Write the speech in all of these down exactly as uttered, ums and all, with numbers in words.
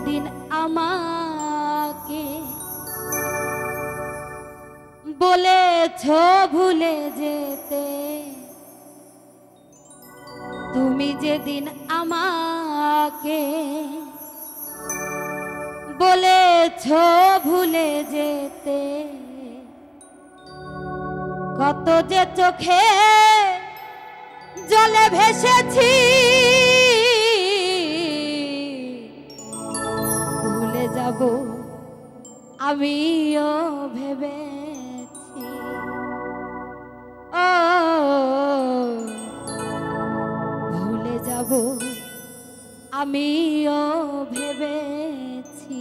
যেদিন আমাকে বলেছ ভুলে যেতে, তুমি যেদিন আমাকে বলেছ ভুলে যেতে, কত যে চোখে জলে ভেসেছি, ভুলে যাব আমিও ভেবেছি। ও ভুলে যাব আমিও ভেবেছি,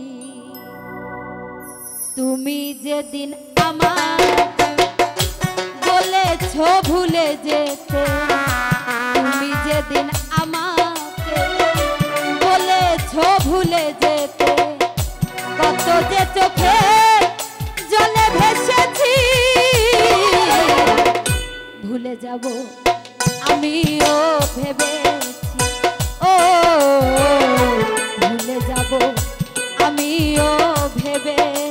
তুমি যেদিন আমাকে বলেছ ভুলে যেতে, তুমি যেদিন আমাকে বলেছ ভুলে যেতে, কত যে চোখে জলে ভেসেছি, ভুলে যাব আমিও ভেবেছি। ও ভুলে যাব আমিও ভেবেছি।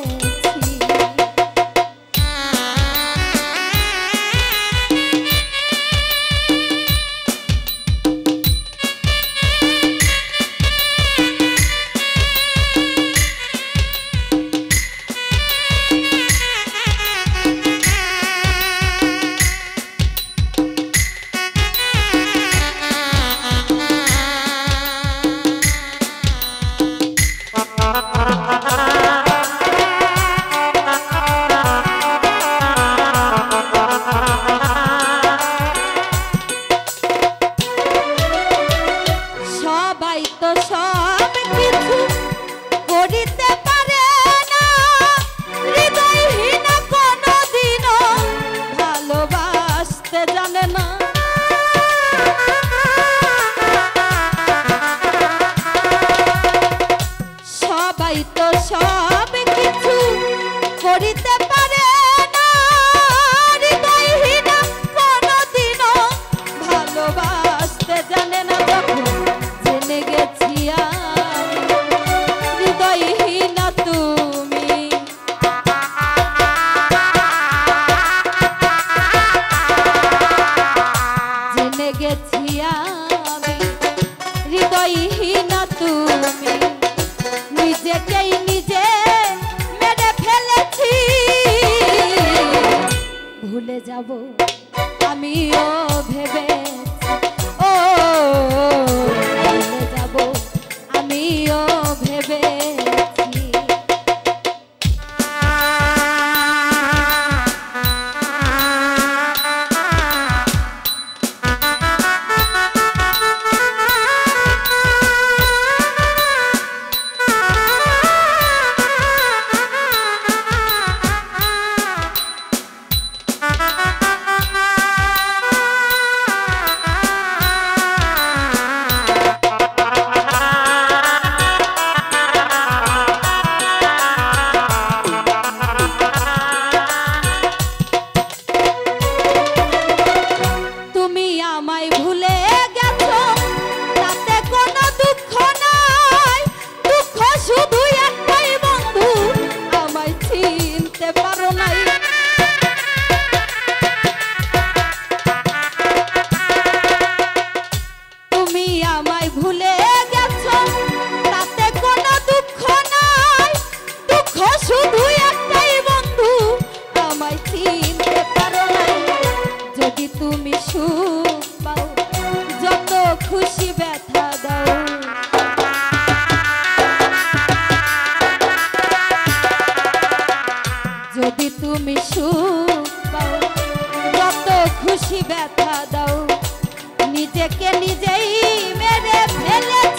ভুলে যাব আমিও ভেবেছি। ও ভুলে যাব আমিও ভেবেছি। তুমি সুখ পাও যত খুশি ব্যথা দাও, যদি তুমি সুখ পাও যত খুশি ব্যথা দাও, নিজেকে নিজেই মেরে ফেলে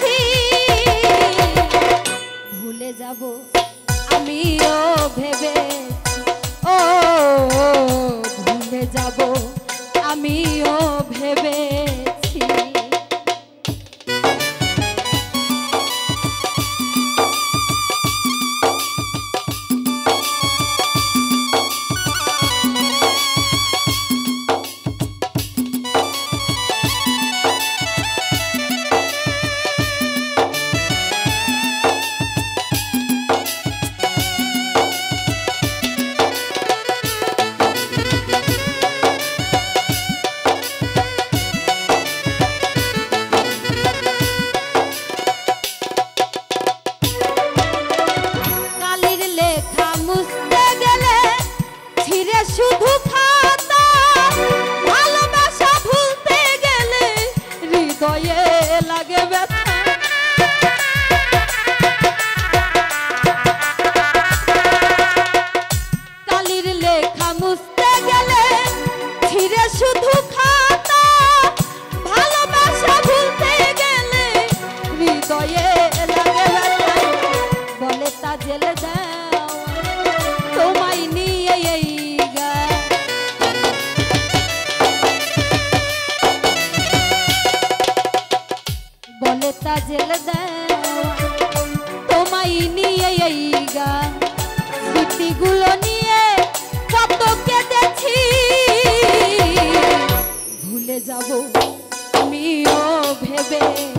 সাজেল দেওয়া তোমায় নিয়ে এই গান স্মৃতিগুলো নিয়ে কত কেঁদেছি ভুলে যাব আমিও ভেবে